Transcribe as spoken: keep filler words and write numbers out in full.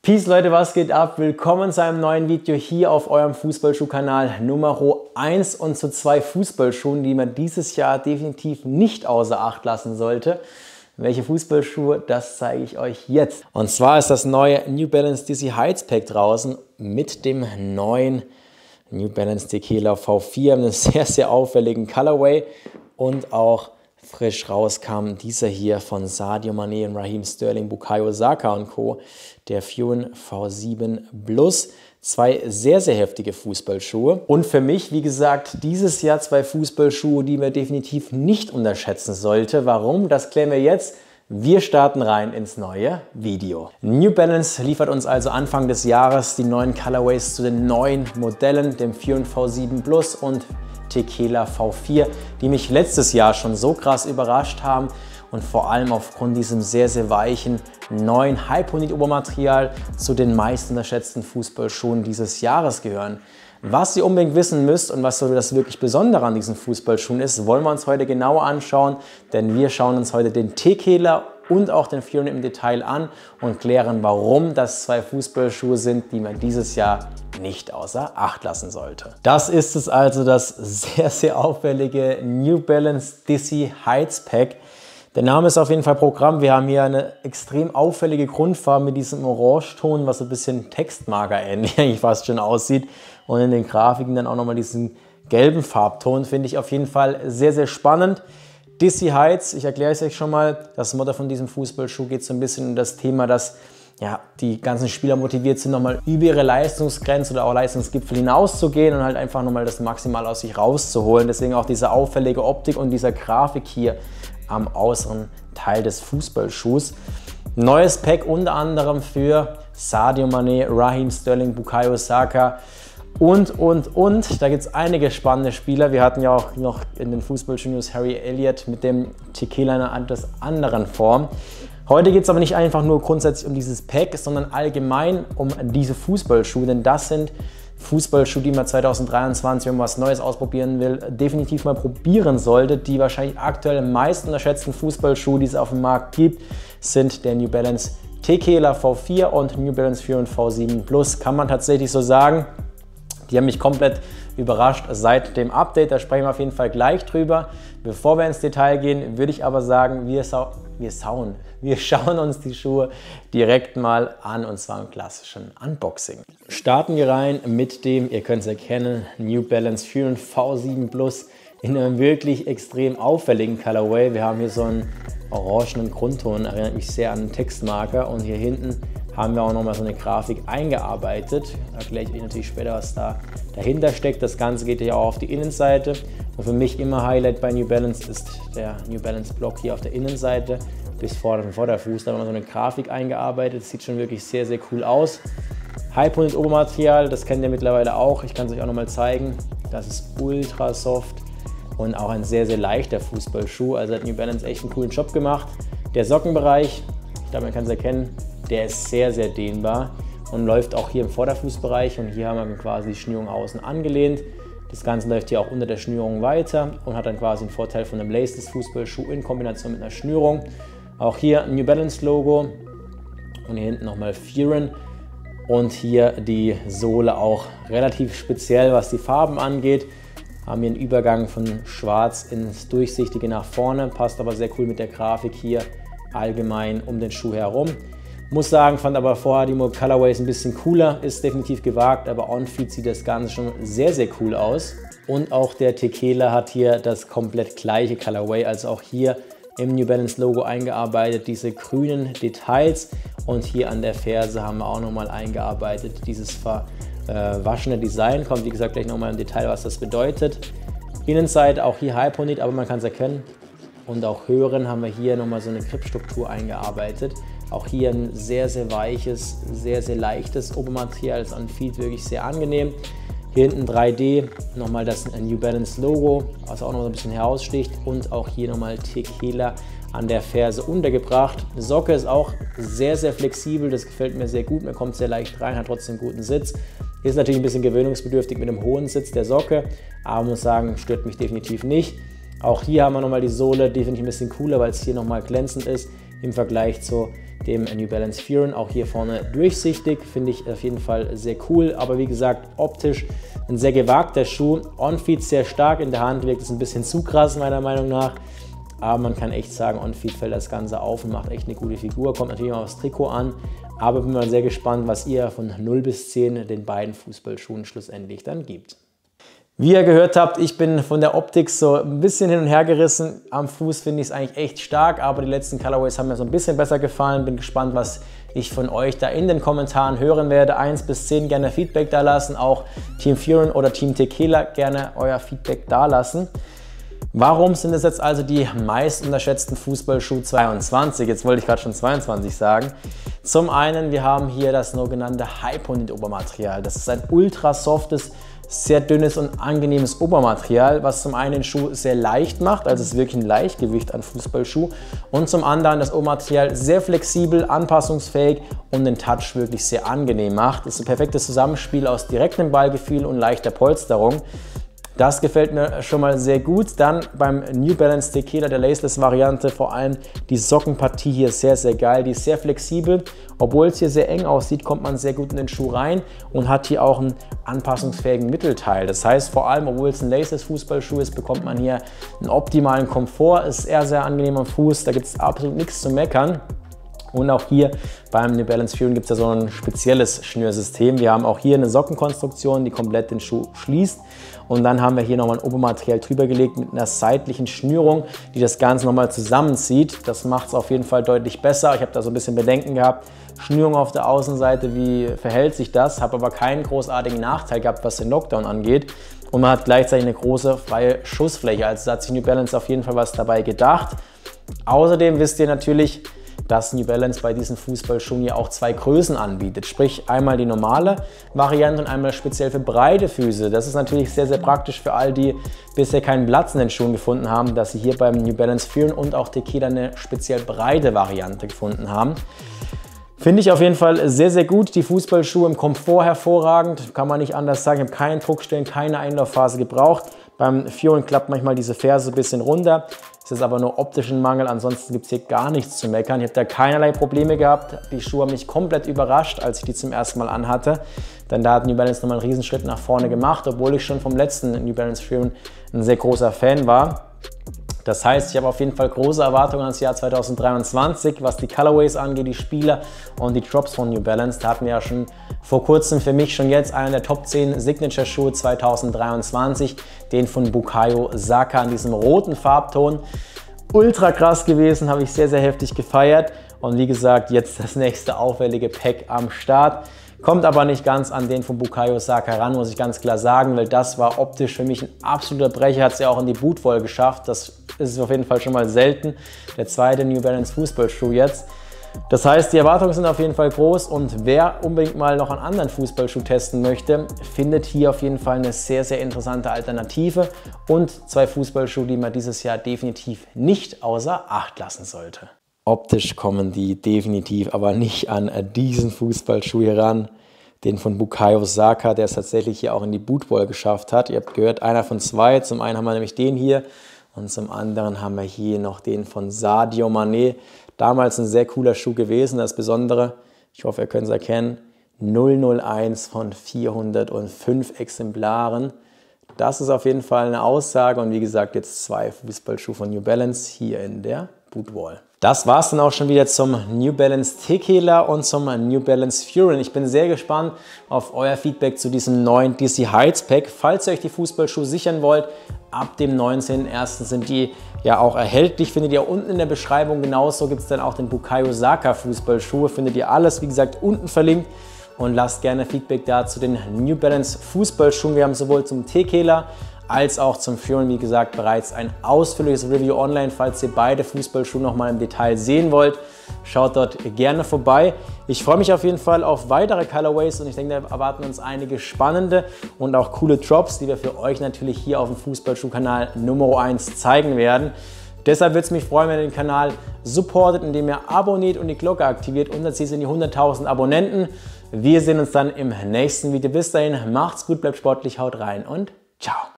Peace Leute, was geht ab? Willkommen zu einem neuen Video hier auf eurem Fußballschuhkanal Nummer eins und zu zwei Fußballschuhen, die man dieses Jahr definitiv nicht außer Acht lassen sollte. Welche Fußballschuhe, das zeige ich euch jetzt. Und zwar ist das neue New Balance D C Heights Pack draußen mit dem neuen New Balance Tequila V vier, einem sehr, sehr auffälligen Colorway und auch frisch rauskam dieser hier von Sadio Mané und Raheem Sterling, Bukayo Saka und Co., der Furin V sieben Plus. Zwei sehr, sehr heftige Fußballschuhe. Und für mich, wie gesagt, dieses Jahr zwei Fußballschuhe, die man definitiv nicht unterschätzen sollte. Warum? Das klären wir jetzt. Wir starten rein ins neue Video. New Balance liefert uns also Anfang des Jahres die neuen Colorways zu den neuen Modellen, dem Furin V sieben Plus und Tequila V vier, die mich letztes Jahr schon so krass überrascht haben und vor allem aufgrund diesem sehr, sehr weichen neuen Hyponit-Obermaterial zu den meist unterschätzten Fußballschuhen dieses Jahres gehören. Was ihr unbedingt wissen müsst und was so das wirklich Besondere an diesen Fußballschuhen ist, wollen wir uns heute genauer anschauen, denn wir schauen uns heute den Tequila und auch den Furin im Detail an und klären, warum das zwei Fußballschuhe sind, die man dieses Jahr nicht außer Acht lassen sollte. Das ist es also, das sehr, sehr auffällige New Balance D C Heights Pack. Der Name ist auf jeden Fall Programm. Wir haben hier eine extrem auffällige Grundfarbe mit diesem Orangeton, was so ein bisschen Textmarker ähnlich eigentlich fast schon aussieht. Und in den Grafiken dann auch nochmal diesen gelben Farbton, finde ich auf jeden Fall sehr, sehr spannend. D C Heights, ich erkläre es euch schon mal, das Motto von diesem Fußballschuh geht so ein bisschen um das Thema, dass ja, die ganzen Spieler motiviert sind, nochmal über ihre Leistungsgrenze oder auch Leistungsgipfel hinauszugehen und halt einfach nochmal das Maximal aus sich rauszuholen. Deswegen auch diese auffällige Optik und dieser Grafik hier am äußeren Teil des Fußballschuhs. Neues Pack unter anderem für Sadio Mané, Raheem Sterling, Bukayo Saka und, und, und. Da gibt es einige spannende Spieler. Wir hatten ja auch noch in den Fußballschuh-News Harry Elliott mit dem Tequila in einer etwas anderen Form. Heute geht es aber nicht einfach nur grundsätzlich um dieses Pack, sondern allgemein um diese Fußballschuhe, denn das sind Fußballschuhe, die man zwanzig dreiundzwanzig, wenn man was Neues ausprobieren will, definitiv mal probieren sollte. Die wahrscheinlich aktuell meist unterschätzten Fußballschuhe, die es auf dem Markt gibt, sind der New Balance Tequila V vier und New Balance Furin V sieben Plus. Kann man tatsächlich so sagen. Die haben mich komplett überrascht seit dem Update, da sprechen wir auf jeden Fall gleich drüber. Bevor wir ins Detail gehen, würde ich aber sagen, wir, sau wir, sauen. wir schauen uns die Schuhe direkt mal an, und zwar im klassischen Unboxing. Starten wir rein mit dem, ihr könnt es erkennen, New Balance Furin V sieben Plus in einem wirklich extrem auffälligen Colorway. Wir haben hier so einen orangenen Grundton, erinnert mich sehr an einen Textmarker, und hier hinten haben wir auch nochmal so eine Grafik eingearbeitet. Da erkläre ich euch natürlich später, was da dahinter steckt. Das Ganze geht ja auch auf die Innenseite. Und für mich immer Highlight bei New Balance ist der New Balance Block hier auf der Innenseite bis vorne und Vorderfuß. Da haben wir so eine Grafik eingearbeitet. Das sieht schon wirklich sehr, sehr cool aus. Hyponit Obermaterial, das kennt ihr mittlerweile auch. Ich kann es euch auch nochmal zeigen. Das ist ultra soft und auch ein sehr, sehr leichter Fußballschuh. Also hat New Balance echt einen coolen Job gemacht. Der Sockenbereich, ich glaube, man kann es erkennen, der ist sehr, sehr dehnbar und läuft auch hier im Vorderfußbereich, und hier haben wir quasi die Schnürung außen angelehnt. Das Ganze läuft hier auch unter der Schnürung weiter und hat dann quasi einen Vorteil von einem Laceless Fußballschuh in Kombination mit einer Schnürung. Auch hier ein New Balance Logo und hier hinten nochmal Furin, und hier die Sohle auch relativ speziell, was die Farben angeht. Haben hier einen Übergang von schwarz ins durchsichtige nach vorne, passt aber sehr cool mit der Grafik hier allgemein um den Schuh herum. Muss sagen, fand aber vorher die Colorways ein bisschen cooler, ist definitiv gewagt, aber on-feed sieht das Ganze schon sehr, sehr cool aus. Und auch der Tequila hat hier das komplett gleiche Colorway, also auch hier im New Balance Logo eingearbeitet, diese grünen Details, und hier an der Ferse haben wir auch nochmal eingearbeitet, dieses verwaschene Design, kommt wie gesagt gleich nochmal im Detail, was das bedeutet. Innenseite auch hier Hyponit, aber man kann es erkennen. Und auch höheren haben wir hier nochmal so eine Gripstruktur eingearbeitet. Auch hier ein sehr, sehr weiches, sehr, sehr leichtes Obermaterial, ist an Feed wirklich sehr angenehm. Hier hinten drei D, nochmal das New Balance Logo, was auch noch ein bisschen heraussticht, und auch hier nochmal Tequila an der Ferse untergebracht. Die Socke ist auch sehr, sehr flexibel, das gefällt mir sehr gut, man kommt sehr leicht rein, hat trotzdem einen guten Sitz. Ist natürlich ein bisschen gewöhnungsbedürftig mit dem hohen Sitz der Socke, aber muss sagen, stört mich definitiv nicht. Auch hier haben wir nochmal die Sohle, die finde ich ein bisschen cooler, weil es hier nochmal glänzend ist. im Vergleich zu dem New Balance Furon. Auch hier vorne durchsichtig, finde ich auf jeden Fall sehr cool, aber wie gesagt, optisch ein sehr gewagter Schuh. On-Feet sehr stark, in der Hand wirkt es ein bisschen zu krass meiner Meinung nach, aber man kann echt sagen, On-Feet fällt das Ganze auf und macht echt eine gute Figur, kommt natürlich auch aufs Trikot an, aber bin mal sehr gespannt, was ihr von null bis zehn den beiden Fußballschuhen schlussendlich dann gibt. Wie ihr gehört habt, ich bin von der Optik so ein bisschen hin und her gerissen. Am Fuß finde ich es eigentlich echt stark, aber die letzten Colorways haben mir so ein bisschen besser gefallen. Bin gespannt, was ich von euch da in den Kommentaren hören werde. eins bis zehn gerne Feedback da lassen, auch Team Furon oder Team Tekela gerne euer Feedback da lassen. Warum sind es jetzt also die meist unterschätzten Fußballschuh zweiundzwanzig? Jetzt wollte ich gerade schon zweiundzwanzig sagen. Zum einen, wir haben hier das sogenannte Hyponit-Obermaterial. Das ist ein ultra softes, sehr dünnes und angenehmes Obermaterial, was zum einen den Schuh sehr leicht macht, also es ist wirklich ein Leichtgewicht an Fußballschuh, und zum anderen das Obermaterial sehr flexibel, anpassungsfähig und den Touch wirklich sehr angenehm macht. Es ist ein perfektes Zusammenspiel aus direktem Ballgefühl und leichter Polsterung. Das gefällt mir schon mal sehr gut. Dann beim New Balance Tekela, der Laceless-Variante, vor allem die Sockenpartie hier sehr, sehr geil. Die ist sehr flexibel. Obwohl es hier sehr eng aussieht, kommt man sehr gut in den Schuh rein und hat hier auch einen anpassungsfähigen Mittelteil. Das heißt, vor allem, obwohl es ein Laceless-Fußballschuh ist, bekommt man hier einen optimalen Komfort. Ist eher sehr angenehm am Fuß, da gibt es absolut nichts zu meckern. Und auch hier beim New Balance Furon gibt es ja so ein spezielles Schnürsystem. Wir haben auch hier eine Sockenkonstruktion, die komplett den Schuh schließt. Und dann haben wir hier nochmal ein Obermaterial drüber gelegt mit einer seitlichen Schnürung, die das Ganze nochmal zusammenzieht. Das macht es auf jeden Fall deutlich besser. Ich habe da so ein bisschen Bedenken gehabt. Schnürung auf der Außenseite, wie verhält sich das? Habe aber keinen großartigen Nachteil gehabt, was den Knockdown angeht. Und man hat gleichzeitig eine große freie Schussfläche. Also da hat sich New Balance auf jeden Fall was dabei gedacht. Außerdem wisst ihr natürlich, dass New Balance bei diesen Fußballschuhen ja auch zwei Größen anbietet. Sprich einmal die normale Variante und einmal speziell für breite Füße. Das ist natürlich sehr, sehr praktisch für all die bisher keinen Platz in den Schuhen gefunden haben, dass sie hier beim New Balance Furon und auch Tekela eine speziell breite Variante gefunden haben. Finde ich auf jeden Fall sehr, sehr gut. Die Fußballschuhe im Komfort hervorragend, kann man nicht anders sagen. Ich habe keinen Druckstellen, keine Einlaufphase gebraucht. Beim Furon klappt manchmal diese Ferse ein bisschen runter. Das ist aber nur optischen Mangel, ansonsten gibt es hier gar nichts zu meckern. Ich habe da keinerlei Probleme gehabt. Die Schuhe haben mich komplett überrascht, als ich die zum ersten Mal anhatte. Denn da hat New Balance nochmal einen Riesenschritt nach vorne gemacht, obwohl ich schon vom letzten New Balance Furon ein sehr großer Fan war. Das heißt, ich habe auf jeden Fall große Erwartungen ans Jahr zweitausenddreiundzwanzig, was die Colorways angeht, die Spieler und die Drops von New Balance. Da hatten wir ja schon vor kurzem für mich schon jetzt einen der Top zehn Signature-Schuhe zweitausenddreiundzwanzig, den von Bukayo Saka in diesem roten Farbton. Ultra krass gewesen, habe ich sehr, sehr heftig gefeiert. Und wie gesagt, jetzt das nächste auffällige Pack am Start. Kommt aber nicht ganz an den von Bukayo Saka ran, muss ich ganz klar sagen, weil das war optisch für mich ein absoluter Brecher, hat es ja auch in die Bootwall geschafft. Das ist auf jeden Fall schon mal selten. Der zweite New Balance Fußballschuh jetzt. Das heißt, die Erwartungen sind auf jeden Fall groß und wer unbedingt mal noch einen anderen Fußballschuh testen möchte, findet hier auf jeden Fall eine sehr, sehr interessante Alternative und zwei Fußballschuhe, die man dieses Jahr definitiv nicht außer Acht lassen sollte. Optisch kommen die definitiv aber nicht an diesen Fußballschuh hier ran, den von Bukayo Saka, der es tatsächlich hier auch in die Bootwall geschafft hat. Ihr habt gehört, einer von zwei. Zum einen haben wir nämlich den hier und zum anderen haben wir hier noch den von Sadio Mané. Damals ein sehr cooler Schuh gewesen. Das Besondere, ich hoffe, ihr könnt es erkennen, null null eins von vierhundertfünf Exemplaren. Das ist auf jeden Fall eine Aussage und wie gesagt, jetzt zwei Fußballschuhe von New Balance hier in der Bootwall. Das war es dann auch schon wieder zum New Balance Tekela und zum New Balance Furon. Ich bin sehr gespannt auf euer Feedback zu diesem neuen D C Heights Pack. Falls ihr euch die Fußballschuhe sichern wollt, ab dem neunzehnten ersten sind die ja auch erhältlich. Findet ihr unten in der Beschreibung. Genauso gibt es dann auch den Bukayo Saka Fußballschuhe. Findet ihr alles, wie gesagt, unten verlinkt. Und lasst gerne Feedback da zu den New Balance Fußballschuhen. Wir haben sowohl zum Tekela als auch zum Furon, wie gesagt, bereits ein ausführliches Review online. Falls ihr beide Fußballschuhe noch mal im Detail sehen wollt, schaut dort gerne vorbei. Ich freue mich auf jeden Fall auf weitere Colorways und ich denke, da erwarten uns einige spannende und auch coole Drops, die wir für euch natürlich hier auf dem Fußballschuhkanal Nummer eins zeigen werden. Deshalb würde es mich freuen, wenn ihr den Kanal supportet, indem ihr abonniert und die Glocke aktiviert. Unser Ziel sind die hunderttausend Abonnenten. Wir sehen uns dann im nächsten Video. Bis dahin, macht's gut, bleibt sportlich, haut rein und ciao.